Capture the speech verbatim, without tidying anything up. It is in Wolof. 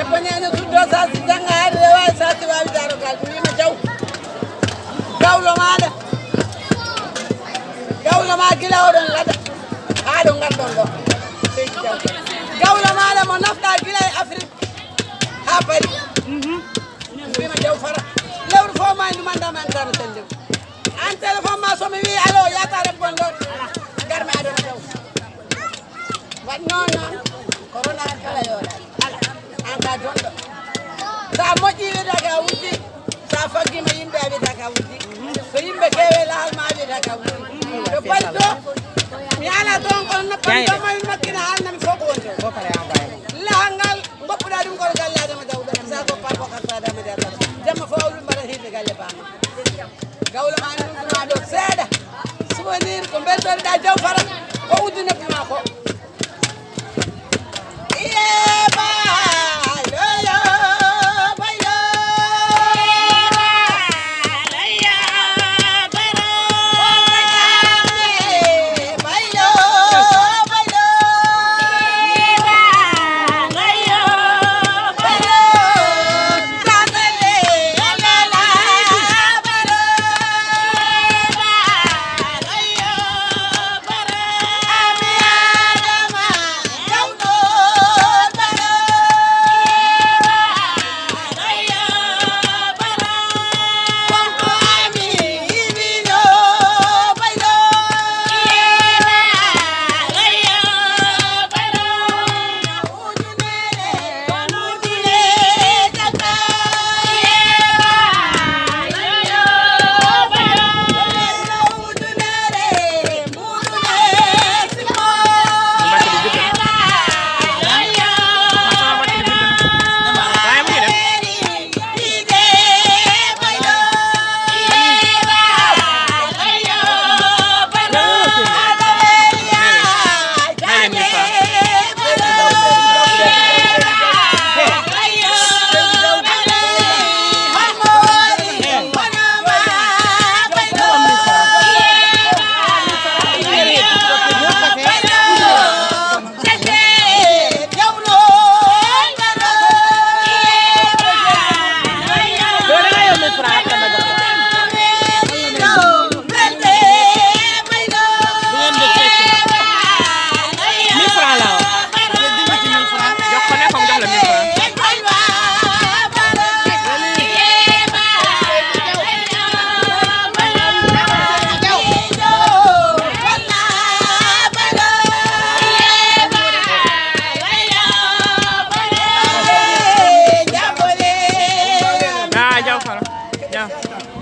ko ñene tuddo sa si jangare rewa sa ti wawi daro gal mi ma jaw gawlo maɗa gawlo ma gila oɗon lada haɗo gandon ɗo seydi jaw gawlo maɗa mo nafɗa gila e Afrique ha Paris mbima jaw fara lewru fo ma ndumandama an tama tan lew an téléphone ma somi wi alo yatare gonɗon garmi adama jaw wat non non corona kala yoɗa ala an ka donɗo sa moƴƴi wiyata ka wuddi sa faggima yimɓe a wiyata ka wuddi so yimɓe kewe lahal ma a wiyata ka wuddi to bari to mi ala toon kono noppanɗoma mi makkina haalnami fof ko wonto lahal ngal goppuɗa ɗum koto galle adama jaw ɗo sa goppa bokar fa adama jaw jamma fo awɗum mbaɗa hirde galle bama gawlo ma ɗumɗuma ɗo seeɗa souvenir ko beltoriɗa jaw fara ko uddi noppima ko Yeah.